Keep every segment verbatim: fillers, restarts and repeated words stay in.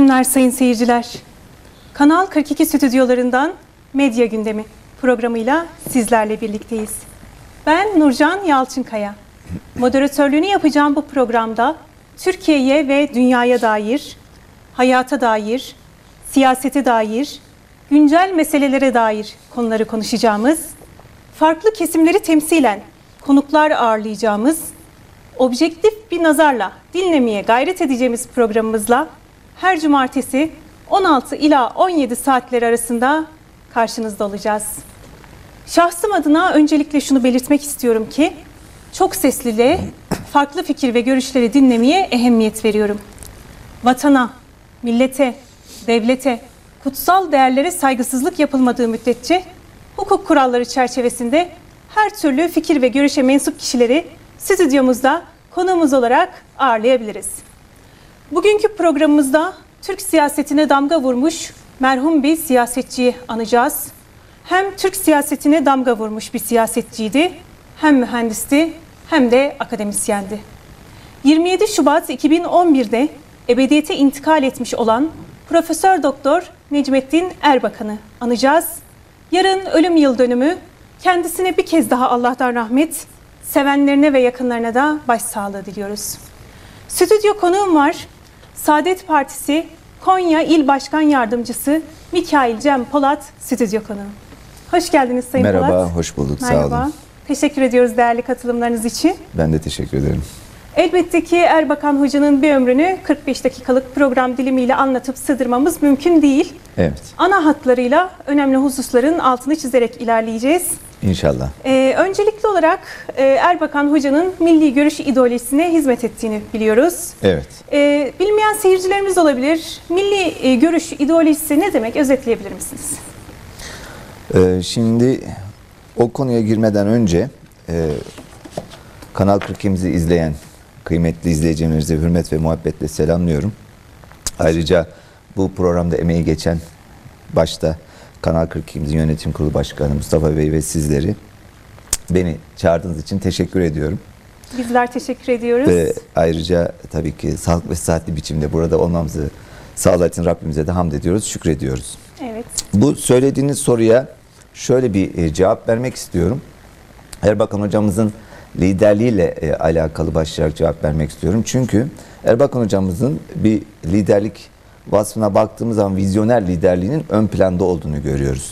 günler sayın seyirciler. Kanal kırk iki stüdyolarından Medya Gündemi programıyla sizlerle birlikteyiz. Ben Nurcan Yalçınkaya. Moderatörlüğünü yapacağım bu programda Türkiye'ye ve dünyaya dair, hayata dair, siyasete dair, güncel meselelere dair konuları konuşacağımız, farklı kesimleri temsilen konuklar ağırlayacağımız, objektif bir nazarla dinlemeye gayret edeceğimiz programımızla her cumartesi on altı ila on yedi saatler arasında karşınızda olacağız. Şahsım adına öncelikle şunu belirtmek istiyorum ki çok sesliliğe, farklı fikir ve görüşleri dinlemeye ehemmiyet veriyorum. Vatana, millete, devlete, kutsal değerlere saygısızlık yapılmadığı müddetçe hukuk kuralları çerçevesinde her türlü fikir ve görüşe mensup kişileri stüdyomuzda konuğumuz olarak ağırlayabiliriz. Bugünkü programımızda Türk siyasetine damga vurmuş merhum bir siyasetçiyi anacağız. Hem Türk siyasetine damga vurmuş bir siyasetçiydi, hem mühendisti, hem de akademisyendi. yirmi yedi Şubat iki bin on bir'de ebediyete intikal etmiş olan Profesör Doktor Necmettin Erbakan'ı anacağız. Yarın ölüm yıl dönümü, kendisine bir kez daha Allah'tan rahmet, sevenlerine ve yakınlarına da başsağlığı diliyoruz. Stüdyo konuğum var. Saadet Partisi Konya İl Başkan Yardımcısı Mikail Cem Polat stüdyo konuğu. Hoş geldiniz Sayın Merhaba, Polat. hoş bulduk. Merhaba. Sağ olun. Teşekkür ediyoruz değerli katılımlarınız için. Ben de teşekkür ederim. Elbette ki Erbakan Hoca'nın bir ömrünü kırk beş dakikalık program dilimiyle anlatıp sığdırmamız mümkün değil. Evet. Ana hatlarıyla önemli hususların altını çizerek ilerleyeceğiz. İnşallah. Ee, öncelikli olarak e, Erbakan Hoca'nın milli görüş ideolojisine hizmet ettiğini biliyoruz. Evet. Ee, bilmeyen seyircilerimiz olabilir. Milli e, görüş ideolojisi ne demek? Özetleyebilir misiniz? Ee, şimdi o konuya girmeden önce e, Kanal kırk ikimizi izleyen kıymetli izleyicilerimize hürmet ve muhabbetle selamlıyorum. Ayrıca bu programda emeği geçen başta Kanal kırk ikimizin yönetim kurulu başkanı Mustafa Bey ve sizleri beni çağırdığınız için teşekkür ediyorum. Bizler teşekkür ediyoruz. Ve ayrıca tabii ki sağlıklı ve sıhhatli biçimde burada olmamızı sağladığı için Rabbimize de hamd ediyoruz, şükrediyoruz. Evet. Bu söylediğiniz soruya şöyle bir cevap vermek istiyorum. Erbakan hocamızın liderliğiyle e, alakalı başlayarak cevap vermek istiyorum. Çünkü Erbakan hocamızın bir liderlik vasfına baktığımız zaman vizyoner liderliğinin ön planda olduğunu görüyoruz.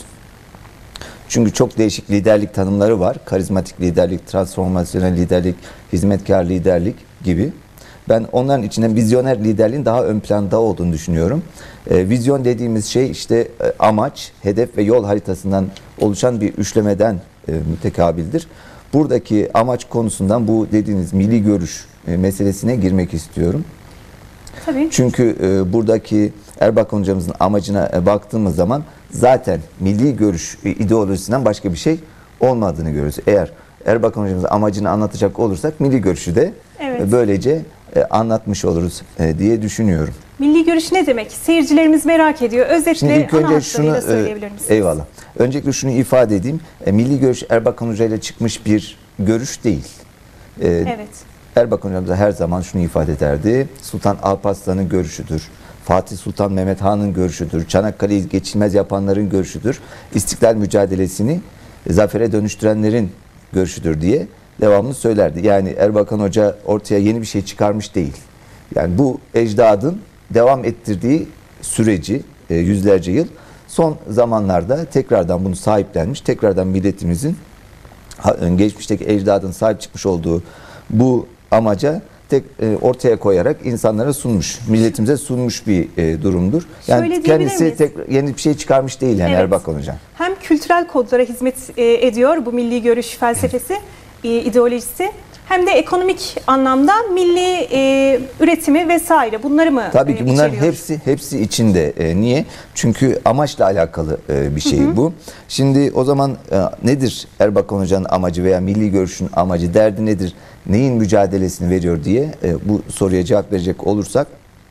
Çünkü çok değişik liderlik tanımları var. Karizmatik liderlik, transformasyonel liderlik, hizmetkar liderlik gibi. Ben onların içinde vizyoner liderliğin daha ön planda olduğunu düşünüyorum. E, vizyon dediğimiz şey işte e, amaç, hedef ve yol haritasından oluşan bir üçlemeden e, mütekabildir. Buradaki amaç konusundan bu dediğiniz milli görüş e, meselesine girmek istiyorum. Tabii. Çünkü e, buradaki Erbakan hocamızın amacına e, baktığımız zaman zaten milli görüş e, ideolojisinden başka bir şey olmadığını görüyoruz. Eğer Erbakan hocamızın amacını anlatacak olursak milli görüşü de Evet. e, böylece e, anlatmış oluruz e, diye düşünüyorum. Milli görüş ne demek? Seyircilerimiz merak ediyor. Özetle Şimdi ilk ana önce hatlarıyla şunu söyleyebilir e, misiniz? eyvallah. Öncelikle şunu ifade edeyim. E, milli görüş Erbakan Hoca ile çıkmış bir görüş değil. E, Evet. Erbakan hocamız her zaman şunu ifade ederdi. Sultan Alparslan'ın görüşüdür. Fatih Sultan Mehmet Han'ın görüşüdür. Çanakkale'yi geçilmez yapanların görüşüdür. İstiklal mücadelesini zafere dönüştürenlerin görüşüdür diye devamlı söylerdi. Yani Erbakan Hoca ortaya yeni bir şey çıkarmış değil. Yani bu ecdadın devam ettirdiği süreci e, yüzlerce yıl son zamanlarda tekrardan bunu sahiplenmiş, tekrardan milletimizin geçmişteki ecdadın sahip çıkmış olduğu bu amaca tek e, ortaya koyarak insanlara sunmuş, milletimize sunmuş bir e, durumdur. Yani Şöyle kendisi tek, yeni bir şey çıkarmış değil yani Evet. Erbakan Hocam. Hem kültürel kodlara hizmet e, ediyor bu milli görüş felsefesi, e, ideolojisi, hem de ekonomik anlamda milli e, üretimi vesaire bunları mı Tabii ki e, bunların içeriyor? hepsi hepsi içinde. E, niye? Çünkü amaçla alakalı e, bir şey Hı hı. bu. Şimdi o zaman e, nedir Erbakan Hoca'nın amacı veya milli görüşün amacı, derdi nedir? Neyin mücadelesini veriyor diye e, bu soruya cevap verecek olursak,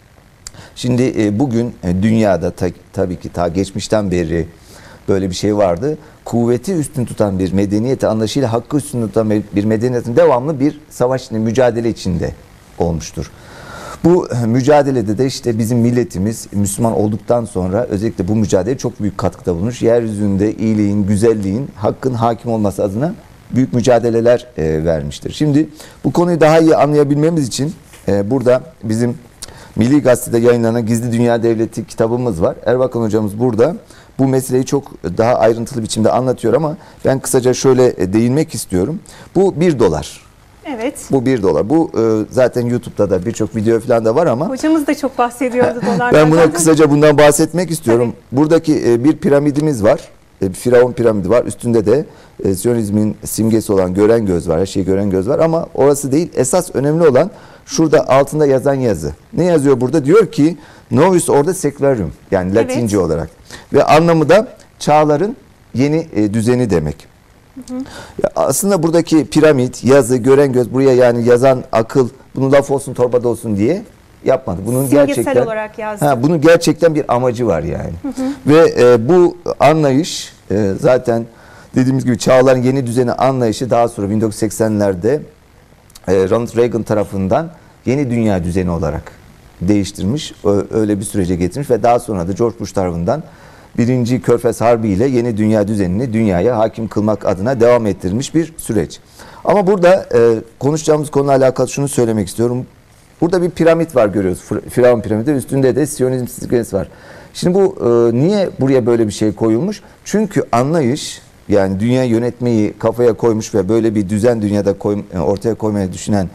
şimdi e, bugün e, dünyada ta, tabii ki ta geçmişten beri böyle bir şey vardı. Kuvveti üstün tutan bir medeniyeti anlayışıyla hakkı üstün tutan bir medeniyetin devamlı bir savaş içinde, mücadele içinde olmuştur. Bu mücadelede de işte bizim milletimiz Müslüman olduktan sonra özellikle bu mücadeleye çok büyük katkıda bulunmuş. Yeryüzünde iyiliğin, güzelliğin, hakkın hakim olması adına büyük mücadeleler e, vermiştir. Şimdi bu konuyu daha iyi anlayabilmemiz için e, burada bizim Milli Gazete'de yayınlanan Gizli Dünya Devleti kitabımız var. Erbakan hocamız burada bu meseleyi çok daha ayrıntılı biçimde anlatıyor ama ben kısaca şöyle değinmek istiyorum. Bu bir dolar. Evet. Bu bir dolar. Bu e, zaten YouTube'da da birçok video falan da var ama Hocamız da çok bahsediyordu dolarlardan. ben buna kısaca bundan bahsetmek istiyorum. Tabii. Buradaki e, bir piramidimiz var. E, Firavun piramidi var. Üstünde de e, Siyonizmin simgesi olan gören göz var. Her şeyi gören göz var ama orası değil. Esas önemli olan şurada altında yazan yazı. Ne yazıyor burada? Diyor ki Novus orada secularum, yani Latince evet. olarak. Ve anlamı da çağların yeni e, düzeni demek. Hı hı. Ya aslında buradaki piramit, yazı, gören göz, buraya yani yazan akıl, bunu laf olsun torbada olsun diye yapmadı. Bunun simgesel gerçekten olarak yazdı. Ha, bunun gerçekten bir amacı var yani. Hı hı. Ve e, bu anlayış e, zaten dediğimiz gibi çağların yeni düzeni anlayışı daha sonra bin dokuz yüz seksenlerde e, Ronald Reagan tarafından yeni dünya düzeni olarak değiştirmiş, öyle bir sürece getirmiş ve daha sonra da George Bush tarafından Birinci Körfez Harbi ile yeni dünya düzenini dünyaya hakim kılmak adına devam ettirilmiş bir süreç. Ama burada e, konuşacağımız konuyla alakalı şunu söylemek istiyorum. Burada bir piramit var görüyoruz. Firavun piramidi. Üstünde de Siyonizm simgesi var. Şimdi bu e, niye buraya böyle bir şey koyulmuş? Çünkü anlayış, yani dünya yönetmeyi kafaya koymuş ve böyle bir düzen dünyada koy, ortaya koymayı düşünen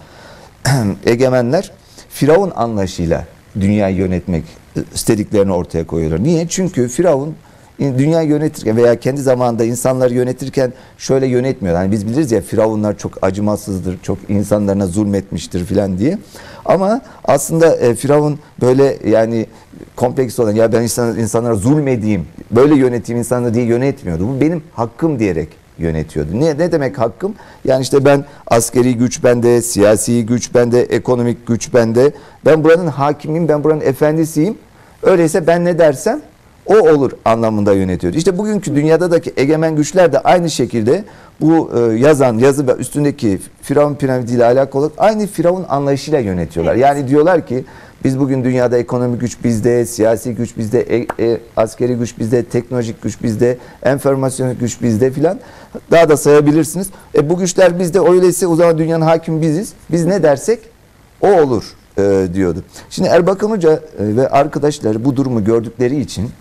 egemenler Firavun anlayışıyla dünyayı yönetmek istediklerini ortaya koyuyorlar. Niye? Çünkü Firavun dünyayı yönetirken veya kendi zamanında insanları yönetirken şöyle yönetmiyor. Yani biz biliriz ya, Firavunlar çok acımasızdır, çok insanlarına zulmetmiştir filan diye. Ama aslında e, Firavun böyle yani kompleks olan, ya ben insan, insanlara zulmedeyim, böyle yöneteyim insanları diye yönetmiyordu. Bu benim hakkım diyerek yönetiyordu. Ne, ne demek hakkım? Yani işte ben askeri güç bende, siyasi güç bende, ekonomik güç bende. Ben buranın hakimiyim, ben buranın efendisiyim. Öyleyse ben ne dersem o olur anlamında yönetiyordu. İşte bugünkü dünyadaki egemen güçler de aynı şekilde bu e, yazan yazı ve üstündeki Firavun piramidiyle alakalı aynı Firavun anlayışıyla yönetiyorlar. Evet. Yani diyorlar ki biz bugün dünyada ekonomik güç bizde, siyasi güç bizde, e, e, askeri güç bizde, teknolojik güç bizde, enformasyonik güç bizde filan. Daha da sayabilirsiniz. E, bu güçler bizde, öyleyse o zaman dünyanın hakimi biziz. Biz ne dersek o olur e, diyordu. Şimdi Erbakan Hoca e, ve arkadaşları bu durumu gördükleri için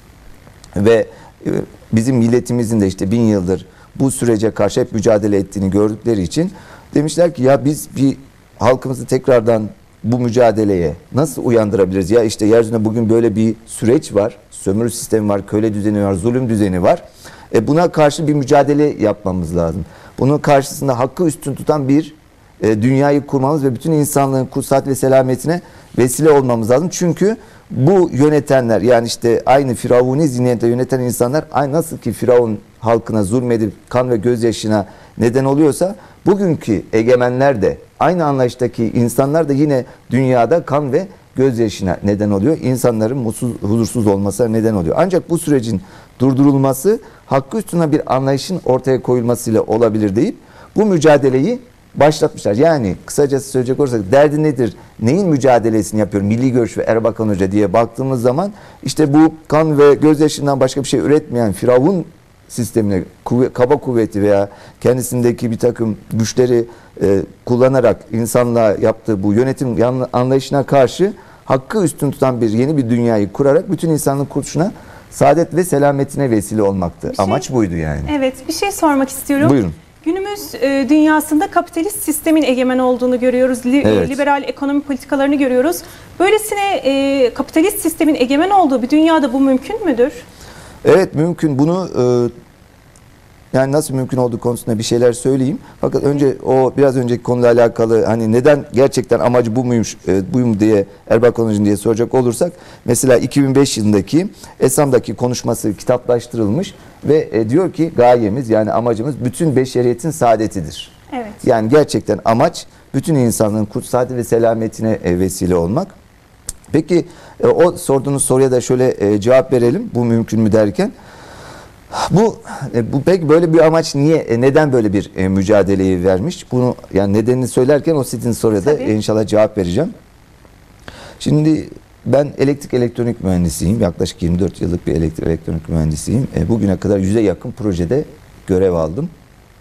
ve e, bizim milletimizin de işte bin yıldır bu sürece karşı hep mücadele ettiğini gördükleri için demişler ki ya biz bir halkımızı tekrardan bu mücadeleye nasıl uyandırabiliriz? Ya işte yeryüzünde bugün böyle bir süreç var. Sömürü sistemi var, köle düzeni var, zulüm düzeni var. E buna karşı bir mücadele yapmamız lazım. Bunun karşısında hakkı üstün tutan bir e, dünyayı kurmamız ve bütün insanlığın kutsat ve selametine vesile olmamız lazım. Çünkü bu yönetenler, yani işte aynı Firavuni zihniyette yöneten insanlar, aynı nasıl ki Firavun halkına zulmedip kan ve gözyaşına neden oluyorsa, bugünkü egemenler de, aynı anlayıştaki insanlar da yine dünyada kan ve gözyaşına neden oluyor. İnsanların mutsuz, huzursuz olmasına neden oluyor. Ancak bu sürecin durdurulması hakkı üstüne bir anlayışın ortaya koyulmasıyla olabilir deyip bu mücadeleyi başlatmışlar. Yani kısacası söyleyecek olursak derdi nedir? Neyin mücadelesini yapıyor Milli Görüş ve Erbakan Hoca diye baktığımız zaman işte bu kan ve gözyaşından başka bir şey üretmeyen Firavun sistemine, kuvve, kaba kuvveti veya kendisindeki bir takım güçleri e, kullanarak insanlığa yaptığı bu yönetim anlayışına karşı hakkı üstün tutan bir yeni bir dünyayı kurarak bütün insanlığın kurtuluşuna, saadet ve selametine vesile olmaktı. Şey, Amaç buydu yani. Evet, bir şey sormak istiyorum. Buyurun. Günümüz e, dünyasında kapitalist sistemin egemen olduğunu görüyoruz. Li, evet. Liberal ekonomi politikalarını görüyoruz. Böylesine e, kapitalist sistemin egemen olduğu bir dünyada bu mümkün müdür? Evet, mümkün. Bunu e, yani nasıl mümkün olduğu konusunda bir şeyler söyleyeyim. Fakat önce o biraz önceki konuyla alakalı, hani neden gerçekten amacı bu muymuş, e, buyum diye Erbakan Hoca'nın diye soracak olursak, mesela iki bin beş yılındaki Esam'daki konuşması kitaplaştırılmış ve e, diyor ki gayemiz, yani amacımız bütün beşeriyetin saadetidir. Evet. Yani gerçekten amaç bütün insanlığın kutsal ve selametine e, vesile olmak. Peki e, o sorduğunuz soruya da şöyle e, cevap verelim, bu mümkün mü derken. Bu, e, bu peki böyle bir amaç niye, e, neden böyle bir e, mücadeleyi vermiş? Bunu yani nedenini söylerken o sizin soruya da e, inşallah cevap vereceğim. Şimdi ben elektrik elektronik mühendisiyim. Yaklaşık yirmi dört yıllık bir elektrik elektronik mühendisiyim. E, bugüne kadar yüze yakın projede görev aldım.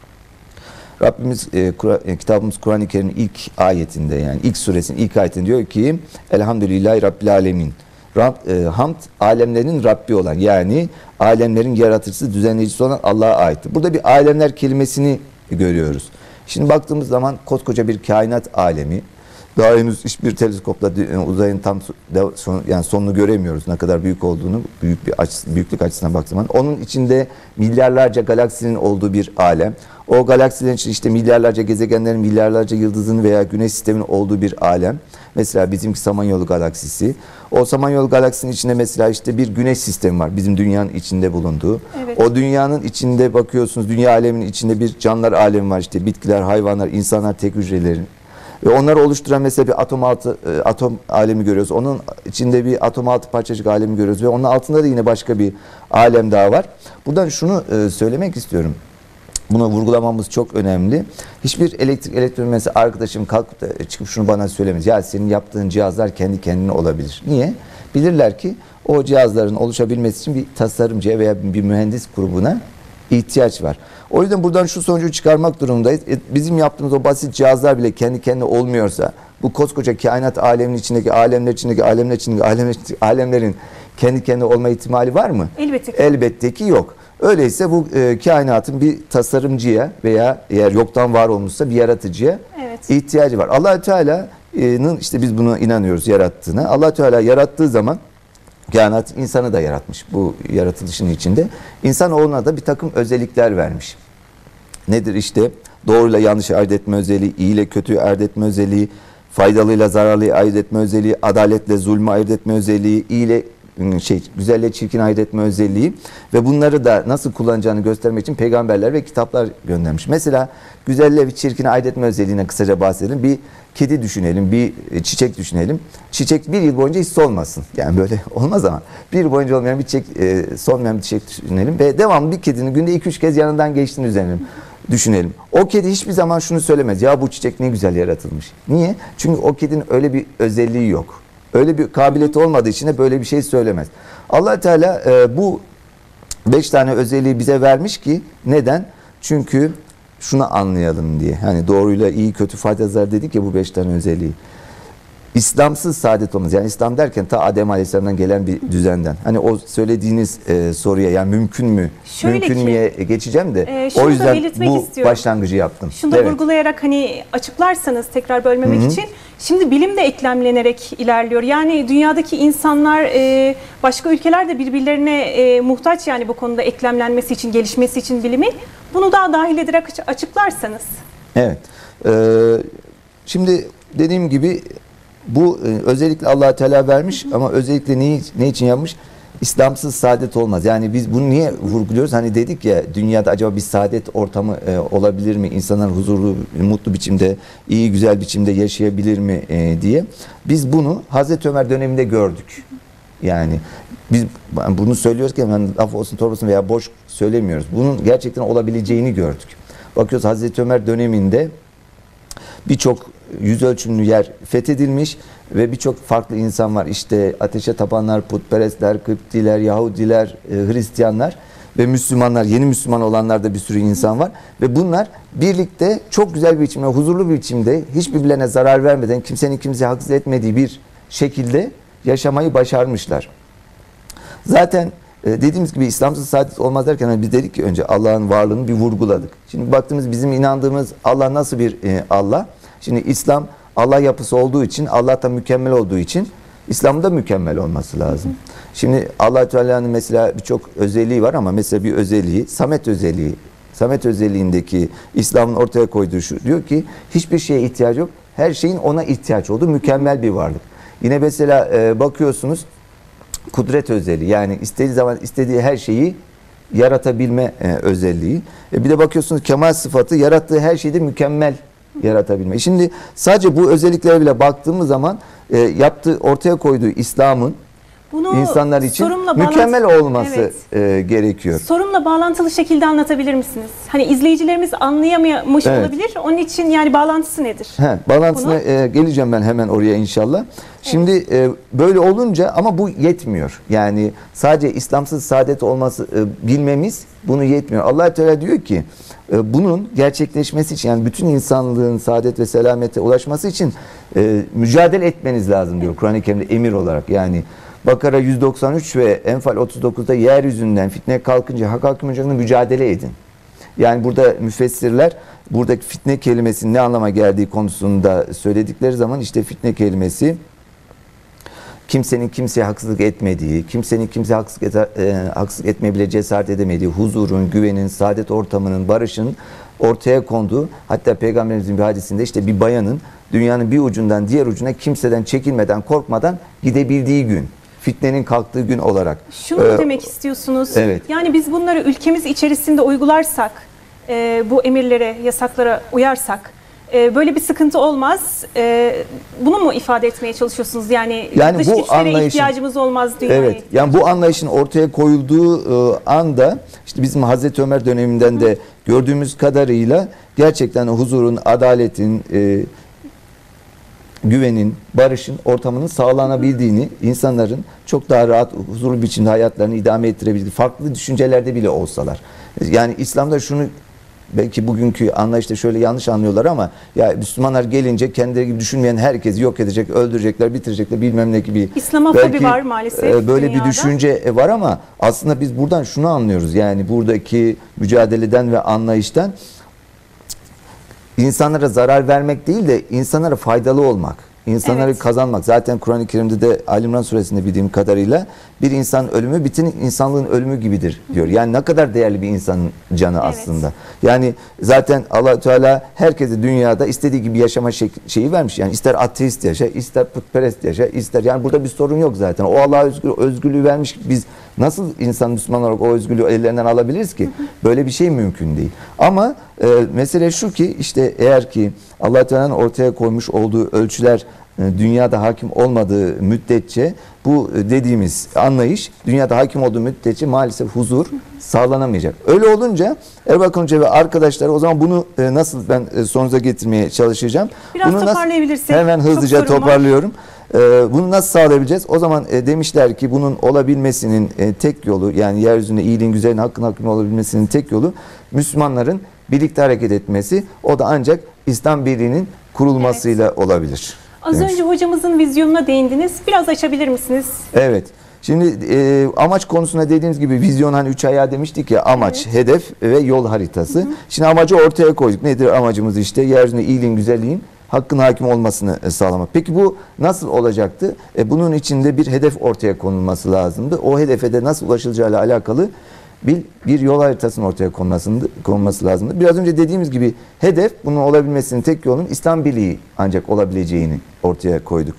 Rabbimiz e, Kur e, kitabımız Kur'an-ı Kerim'in ilk ayetinde, yani ilk suresinin ilk ayetinde diyor ki Elhamdülillahi Rabbil Alemin. Rab, e, hamd alemlerin Rabbi olan, yani alemlerin yaratıcısı, düzenleyicisi olan Allah'a aittir. Burada bir alemler kelimesini görüyoruz. Şimdi baktığımız zaman koskoca bir kainat alemi. Daha henüz hiçbir teleskopla uzayın tam son, yani sonunu göremiyoruz, ne kadar büyük olduğunu, büyük bir açı, büyüklük açısından baktığım zaman. Onun içinde milyarlarca galaksinin olduğu bir alem. O galaksilerin içinde işte milyarlarca gezegenlerin, milyarlarca yıldızın veya güneş sisteminin olduğu bir alem. Mesela bizimki Samanyolu galaksisi. O Samanyolu galaksinin içinde mesela işte bir güneş sistemi var, bizim dünyanın içinde bulunduğu. Evet. O dünyanın içinde bakıyorsunuz, dünya aleminin içinde bir canlılar alemi var, işte bitkiler, hayvanlar, insanlar, tek hücrelerin. Ve onları oluşturan mesela bir atom altı e, atom alemi görüyoruz. Onun içinde bir atom altı parçacık alemi görüyoruz ve onun altında da yine başka bir alem daha var. Buradan şunu e, söylemek istiyorum. Buna vurgulamamız çok önemli. Hiçbir elektrik elektronik mesela arkadaşım kalkıp da çıkıp şunu bana söylemez. Ya senin yaptığın cihazlar kendi kendine olabilir. Niye? Bilirler ki o cihazların oluşabilmesi için bir tasarımcıya veya bir mühendis grubuna ihtiyaç var. O yüzden buradan şu sonucu çıkarmak durumundayız. E, bizim yaptığımız o basit cihazlar bile kendi kendine olmuyorsa, bu koskoca kainat aleminin içindeki, alemler içindeki, alemler içindeki, alemler içindeki, alemlerin kendi kendine olma ihtimali var mı? Elbette ki. Elbette ki yok. Öyleyse bu e, kainatın bir tasarımcıya veya eğer yoktan var olmuşsa bir yaratıcıya Evet. ihtiyacı var. Allah-u Teala'nın, işte biz buna inanıyoruz, yarattığına. Allah-u Teala yarattığı zaman kainat insanı da yaratmış bu yaratılışın içinde. İnsanoğluna da bir takım özellikler vermiş. Nedir işte? Doğruyla yanlışı ayırt etme özelliği, iyi ile kötüyü ayırt etme özelliği, faydalıyla zararlıyı ayırt etme özelliği, adaletle zulmü ayırt etme özelliği, iyi ile şey, güzelle çirkin ayırt etme özelliği ve bunları da nasıl kullanacağını göstermek için peygamberler ve kitaplar göndermiş. Mesela güzelle ve çirkini ayırt etme özelliğine kısaca bahsedelim. Bir kedi düşünelim, bir çiçek düşünelim. Çiçek bir yıl boyunca hiç solmasın. Yani böyle olmaz ama bir yıl boyunca olmayan bir çiçek, e, solmayan bir çiçek düşünelim ve devamlı bir kedinin günde iki üç kez yanından geçtiğini düşünelim. düşünelim. O kedi hiçbir zaman şunu söylemez. Ya bu çiçek ne güzel yaratılmış. Niye? Çünkü o kedinin öyle bir özelliği yok. Öyle bir kabiliyeti olmadığı için de böyle bir şey söylemez. Allah Teala e, bu beş tane özelliği bize vermiş ki neden? Çünkü şunu anlayalım diye. Hani doğruyla iyi, kötü, fayda, zarar dedik ya, bu beş tane özelliği. İslamsız saadet olmaz. Yani İslam derken ta Adem Aleyhisselam'dan gelen bir düzenden. Hani o söylediğiniz e, soruya, yani mümkün mü? Şöyle mümkün ki, müye geçeceğim de e, şunu o da yüzden belirtmek bu istiyorum. başlangıcı yaptım. Şunu da Evet. vurgulayarak hani açıklarsanız tekrar bölmemek Hı-hı. için. Şimdi bilim de eklemlenerek ilerliyor. Yani dünyadaki insanlar, e, başka ülkeler de birbirlerine e, muhtaç, yani bu konuda eklemlenmesi için, gelişmesi için bilimin. Bunu daha dahil ederek açıklarsanız. Evet. Ee, şimdi dediğim gibi bu e, özellikle Allah Teala vermiş, ama özellikle neyi, ne için yapmış? İslamsız saadet olmaz. Yani biz bunu niye vurguluyoruz? Hani dedik ya, dünyada acaba bir saadet ortamı e, olabilir mi? İnsanlar huzurlu, mutlu biçimde, iyi, güzel biçimde yaşayabilir mi e, diye. Biz bunu Hazreti Ömer döneminde gördük. Yani biz bunu söylüyoruz ki hemen laf olsun torbasın veya boş söylemiyoruz. Bunun gerçekten olabileceğini gördük. Bakıyoruz Hazreti Ömer döneminde birçok yüz ölçümlü yer fethedilmiş ve birçok farklı insan var. İşte ateşe tapanlar, putperestler, Kıptiler, Yahudiler, e, Hristiyanlar ve Müslümanlar, yeni Müslüman olanlar da bir sürü insan var. Ve bunlar birlikte çok güzel bir biçimde, huzurlu bir biçimde, hiç birbirlerine zarar vermeden, kimsenin kimseye haksız etmediği bir şekilde yaşamayı başarmışlar. Zaten dediğimiz gibi İslamsız saadet olmaz derken hani biz dedik ki önce Allah'ın varlığını bir vurguladık. Şimdi baktığımız bizim inandığımız Allah nasıl bir e, Allah? Şimdi İslam Allah yapısı olduğu için, Allah da mükemmel olduğu için İslam'ın da mükemmel olması lazım. Hı hı. Şimdi Allah Teala'nın mesela birçok özelliği var ama mesela bir özelliği, Samet özelliği. Samet özelliğindeki İslam'ın ortaya koyduğu şu, diyor ki hiçbir şeye ihtiyacı yok. Her şeyin ona ihtiyaç olduğu mükemmel bir varlık. Yine mesela e, bakıyorsunuz kudret özelliği, yani istediği zaman istediği her şeyi yaratabilme e, özelliği. E, bir de bakıyorsunuz kemal sıfatı, yarattığı her şeyi de mükemmel yaratabilme. Şimdi sadece bu özelliklere bile baktığımız zaman e, yaptığı, ortaya koyduğu İslam'ın Bunu insanlar için sorumla mükemmel bağlantı- olması Evet. e, gerekiyor. Sorumla bağlantılı şekilde anlatabilir misiniz? Hani izleyicilerimiz anlayamamış Evet. olabilir. Onun için yani bağlantısı nedir? He, bağlantısına Bunu- e, geleceğim ben hemen oraya inşallah. Şimdi e, böyle olunca ama bu yetmiyor. Yani sadece İslamsız saadet olması e, bilmemiz bunu yetmiyor. Allah Teala diyor ki e, bunun gerçekleşmesi için, yani bütün insanlığın saadet ve selamete ulaşması için e, mücadele etmeniz lazım diyor Kur'an-ı Kerim'de emir olarak. Yani Bakara yüz doksan üç ve Enfal otuz dokuzda yeryüzünden fitne kalkınca hak hakimine mücadele edin. Yani burada müfessirler buradaki fitne kelimesinin ne anlama geldiği konusunda söyledikleri zaman işte fitne kelimesi kimsenin kimseye haksızlık etmediği, kimsenin kimseye haksızlık, ete, e, haksızlık etmeye bile cesaret edemediği, huzurun, güvenin, saadet ortamının, barışın ortaya konduğu, hatta Peygamberimizin bir hadisinde işte bir bayanın dünyanın bir ucundan diğer ucuna kimseden çekinmeden, korkmadan gidebildiği gün. Fitnenin kalktığı gün olarak. Şunu mu Ee, demek istiyorsunuz? evet. Yani biz bunları ülkemiz içerisinde uygularsak, e, bu emirlere, yasaklara uyarsak e, böyle bir sıkıntı olmaz. E, bunu mu ifade etmeye çalışıyorsunuz? Yani, Yani dış bu güçlere anlayışın- ihtiyacımız olmaz dünyaya. Evet. Yani bu anlayışın ortaya koyulduğu e, anda işte bizim Hazreti Ömer döneminden de gördüğümüz kadarıyla gerçekten huzurun, adaletin, e, güvenin, barışın ortamının sağlanabildiğini, insanların çok daha rahat, huzurlu biçimde hayatlarını idame ettirebildiği, farklı düşüncelerde bile olsalar. Yani İslam'da şunu belki bugünkü anlayışta şöyle yanlış anlıyorlar ama ya Müslümanlar gelince kendileri gibi düşünmeyen herkesi yok edecek, öldürecekler, bitirecekler bilmem ne gibi. İslamofobi var maalesef e, Böyle dünyada. bir düşünce var ama aslında biz buradan şunu anlıyoruz. Yani buradaki mücadeleden ve anlayıştan insanlara zarar vermek değil de insanlara faydalı olmak, insanları Evet. kazanmak. Zaten Kur'an-ı Kerim'de de Ali İmran suresinde bildiğim kadarıyla bir insan ölümü bütün insanlığın ölümü gibidir diyor. Yani ne kadar değerli bir insanın canı Evet. aslında. Yani zaten Allah Teala herkese dünyada istediği gibi yaşama şey- şeyi vermiş. Yani ister ateist yaşa, ister putperest yaşa, ister yani burada bir sorun yok zaten. O Allah'a özgür, özgürlüğü vermiş. Biz nasıl insan Müslüman olarak o özgürlüğü ellerinden alabiliriz ki? Böyle bir şey mümkün değil. Ama e, mesele şu ki işte eğer ki Allah Teala'nın ortaya koymuş olduğu ölçüler e, dünyada hakim olmadığı müddetçe bu e, dediğimiz anlayış dünyada hakim olduğu müddetçe maalesef huzur sağlanamayacak. Öyle olunca Erbakan Hoca ve arkadaşlar o zaman bunu e, nasıl ben e, sonuza getirmeye çalışacağım. Biraz bunu nasıl, toparlayabilirsek. hemen Çok hızlıca sorun var. toparlıyorum. E, bunu nasıl sağlayabileceğiz? O zaman e, demişler ki bunun olabilmesinin e, tek yolu yani yeryüzünde iyiliğin, güzelliğin, hakkın hakkın olabilmesinin tek yolu Müslümanların birlikte hareket etmesi. O da ancak İslam birliğinin kurulmasıyla olabilir. Az demiş. önce hocamızın vizyonuna değindiniz. Biraz açabilir misiniz? Evet. Şimdi e, amaç konusunda dediğimiz gibi vizyon hani üç ayağı demiştik ya amaç, hedef ve yol haritası. Hı hı. Şimdi amacı ortaya koyduk. Nedir amacımız işte? Yeryüzünde iyiliğin, güzelliğin hakkın hakim olmasını e, sağlamak. Peki bu nasıl olacaktı? E, bunun içinde bir hedef ortaya konulması lazımdı. O hedefe de nasıl ulaşılacağıyla alakalı bir, bir yol haritasının ortaya konmasını, konması lazımdı. Biraz önce dediğimiz gibi hedef bunun olabilmesinin tek yolunun İslam Birliği ancak olabileceğini ortaya koyduk.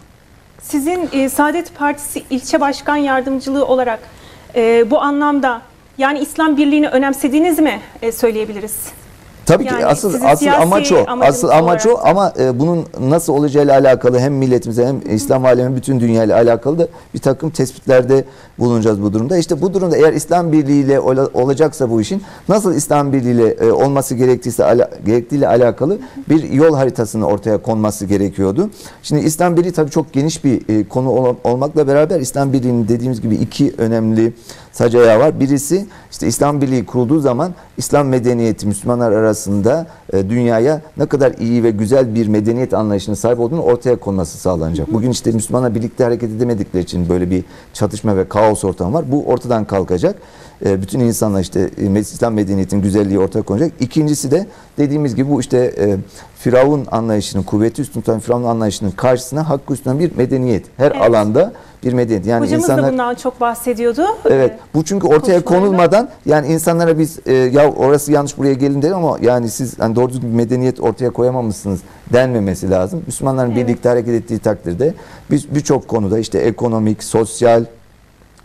Sizin e, Saadet Partisi ilçe başkan yardımcılığı olarak e, bu anlamda yani İslam birliğini önemsediğiniz mi e, söyleyebiliriz? Tabii Yani ki asıl sizin asıl siyasi amaç o. amacınız Asıl amaç olarak. o ama e, bunun nasıl olacağıyla alakalı hem milletimize hem İslam aleminin bütün dünyayla alakalı da bir takım tespitlerde bulunacağız bu durumda. İşte bu durumda eğer İslam Birliği ile ola- olacaksa bu işin nasıl İslam Birliği ile e, olması gerektiyse ala, gerektiğiyle alakalı bir yol haritasının ortaya konması gerekiyordu. Şimdi İslam Birliği tabii çok geniş bir e, konu ol- olmakla beraber İslam Birliği'nin dediğimiz gibi iki önemli sac ayağı var. Birisi işte İslam Birliği kurulduğu zaman İslam medeniyeti Müslümanlar arasında e, dünyaya ne kadar iyi ve güzel bir medeniyet anlayışına sahip olduğunu ortaya konması sağlanacak. Bugün işte Müslümanlar birlikte hareket edemedikleri için böyle bir çatışma ve kaos ortamı var. Bu ortadan kalkacak. E, bütün insanlar işte e, İslam medeniyetinin güzelliği ortaya konacak. İkincisi de dediğimiz gibi bu işte e, Firavun anlayışının, kuvveti üstün tutan Firavun anlayışının karşısına hakkı üstüne bir medeniyet. Her Evet. alanda bir medeniyet. Yani Hocamız insanlar, da bundan çok bahsediyordu. evet. E, Bu çünkü ortaya konuşmalarda. konulmadan yani insanlara biz e, ya orası yanlış buraya gelin derim ama yani siz hani doğru düzgün bir medeniyet ortaya koyamamışsınız denmemesi lazım. Müslümanların Evet. birlikte hareket ettiği takdirde biz birçok konuda işte ekonomik, sosyal,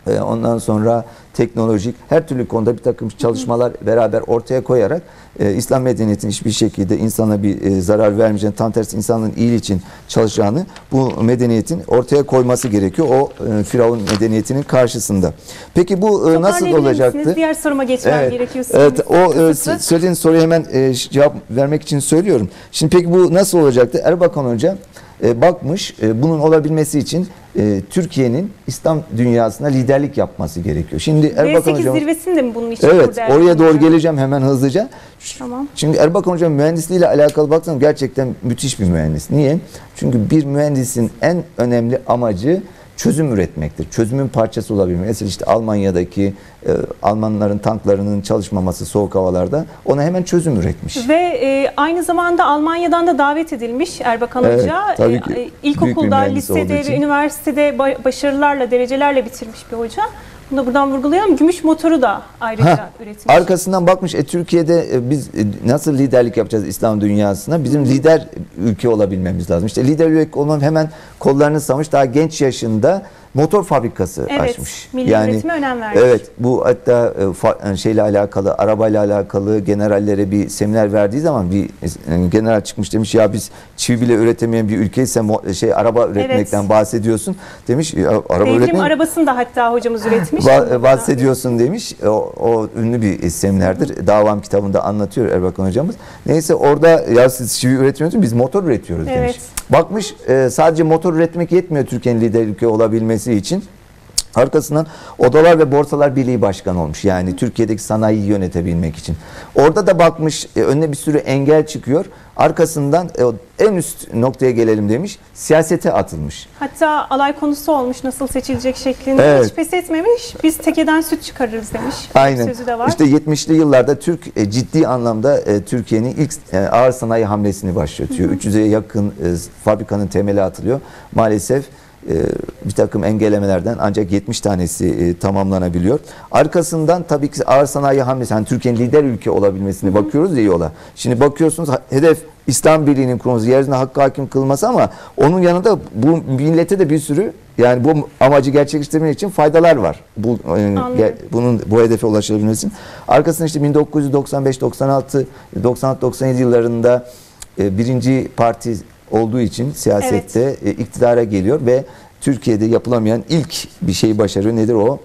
e, ondan sonra teknolojik, her türlü konuda bir takım çalışmalar beraber ortaya koyarak e, İslam medeniyetinin hiçbir şekilde insana bir e, zarar vermeyeceğini, tam tersi insanlığın iyiliği için çalışacağını bu medeniyetin ortaya koyması gerekiyor. O e, Firavun medeniyetinin karşısında. Peki bu e, nasıl olacaktı? Diğer soruma geçmem evet, gerekiyor. Evet, o e, söylediğiniz soruyu hemen e, cevap vermek için söylüyorum. Şimdi peki bu nasıl olacaktı? Erbakan Hoca e, bakmış e, bunun olabilmesi için e, Türkiye'nin İslam dünyasına liderlik yapması gerekiyor. Şimdi Erbakan D sekiz Hocam, zirvesinde mi bunun için? evet, oraya doğru geleceğim hemen hızlıca. Tamam. Şimdi Erbakan Hocam mühendisliğiyle alakalı baksanız gerçekten müthiş bir mühendis. Niye? Çünkü bir mühendisin en önemli amacı çözüm üretmektir. Çözümün parçası olabilmek. Mesela işte Almanya'daki e, Almanların tanklarının çalışmaması soğuk havalarda ona hemen çözüm üretmiş. Ve e, aynı zamanda Almanya'dan da davet edilmiş Erbakan Evet, Hoca. tabii ki. E, ilkokulda, mühendis olduğu lisede için. ve üniversitede başarılarla, derecelerle bitirmiş bir hoca. Bunu da buradan vurgulayalım. Gümüş motoru da ayrıca Heh, üretmiş. Arkasından bakmış e, Türkiye'de e, biz e, nasıl liderlik yapacağız İslam dünyasına? Bizim lider ülke olabilmemiz lazım. İşte lider ülke olmam hemen kollarını sıvamış. Daha genç yaşında motor fabrikası Evet, açmış. milli üretime önem vermiş. Evet, bu hatta e, fa, şeyle alakalı, arabayla alakalı generallere bir seminer verdiği zaman bir e, general çıkmış demiş ya biz çivi bile üretemeyen bir ülkeyse mo- şey araba üretmekten Evet. bahsediyorsun demiş. Ya, araba Devrim üretmek arabasını da hatta hocamız üretmiş. Va- bahsediyorsun demiş. O, o ünlü bir seminerdir. Davam kitabında anlatıyor Erbakan hocamız. Neyse orada ya siz çivi üretmiyorsunuz biz motor üretiyoruz demiş. Evet. Bakmış e, sadece motor üretmek yetmiyor Türkiye'nin lider ülke olabilmesi için. Arkasından Odalar ve Borsalar Birliği Başkanı olmuş. Yani Türkiye'deki sanayiyi yönetebilmek için. Orada da bakmış e, önüne bir sürü engel çıkıyor. Arkasından e, en üst noktaya gelelim demiş. Siyasete atılmış. Hatta alay konusu olmuş nasıl seçilecek şeklinde. Evet. Hiç pes etmemiş. Biz tekeden süt çıkarırız demiş. Aynen. Sözü de var. İşte yetmişli yıllarda Türk e, ciddi anlamda e, Türkiye'nin ilk e, ağır sanayi hamlesini başlatıyor. üç yüze yakın e, fabrikanın temeli atılıyor. Maalesef e, bir takım engellemelerden ancak yetmiş tanesi e, tamamlanabiliyor. Arkasından tabii ki ağır sanayi hamlesi, hani Türkiye'nin lider ülke olabilmesini Hı-hı. bakıyoruz ya yola. Şimdi bakıyorsunuz hedef İslam Birliği'nin kurulması, yeryüzüne hakkı hakim kılması ama onun yanında bu millete de bir sürü yani bu amacı gerçekleştirmek için faydalar var. Bu e, bunun bu hedefe ulaşabilmesi. Arkasında işte bin dokuz yüz doksan beş doksan altı doksan altı doksan yedi yıllarında e, birinci parti olduğu için siyasette evet. e, iktidara geliyor ve Türkiye'de yapılamayan ilk bir şeyi başarıyor. Nedir o?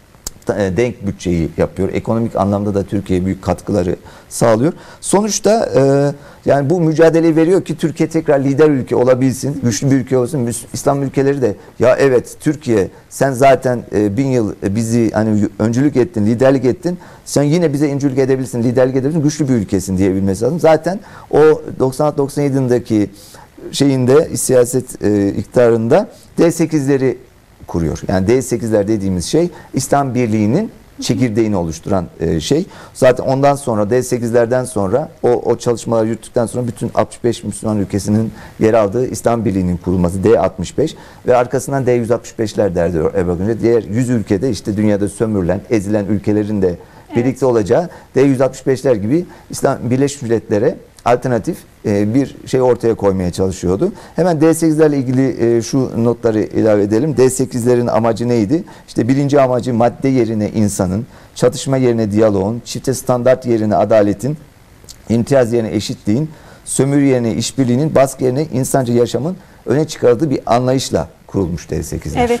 Denk bütçeyi yapıyor. Ekonomik anlamda da Türkiye'ye büyük katkıları sağlıyor. Sonuçta e, yani bu mücadeleyi veriyor ki Türkiye tekrar lider ülke olabilsin, güçlü bir ülke olsun. İslam ülkeleri de ya evet Türkiye sen zaten e, bin yıl bizi hani öncülük ettin, liderlik ettin. Sen yine bize öncülük edebilirsin, liderlik edebilirsin, güçlü bir ülkesin diyebilmesi lazım. Zaten o doksan altı doksan yedi yılındaki şeyinde siyaset e, iktidarında D sekizleri kuruyor. Yani D sekizler dediğimiz şey İslam Birliği'nin çekirdeğini oluşturan e, şey. Zaten ondan sonra D sekizlerden sonra o, o çalışmaları yürüttükten sonra bütün altmış beş Müslüman ülkesinin yer aldığı İslam Birliği'nin kurulması D altmış beş ve arkasından D yüz altmış beşler derdi Erbakan Hoca. Diğer yüz ülkede işte dünyada sömürülen, ezilen ülkelerin de birlikte evet. olacağı D yüz altmış beşler gibi İslam Birleşmiş Milletler'e alternatif bir şey ortaya koymaya çalışıyordu. Hemen D sekizlerle ilgili şu notları ilave edelim. D sekizlerin amacı neydi? İşte birinci amacı madde yerine insanın, çatışma yerine diyaloğun, çifte standart yerine adaletin, imtiyaz yerine eşitliğin, sömürü yerine işbirliğinin, baskı yerine insancı yaşamın öne çıkardığı bir anlayışla kurulmuş D sekizler. Evet.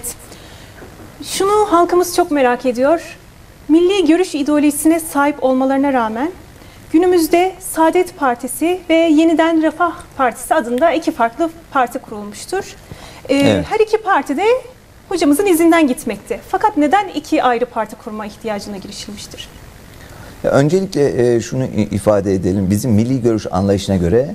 Şunu halkımız çok merak ediyor. Milli görüş ideolojisine sahip olmalarına rağmen günümüzde Saadet Partisi ve Yeniden Refah Partisi adında iki farklı parti kurulmuştur. Ee, evet. Her iki parti de hocamızın izinden gitmekte. Fakat neden iki ayrı parti kurma ihtiyacına girişilmiştir? Ya öncelikle e, şunu ifade edelim. Bizim milli görüş anlayışına göre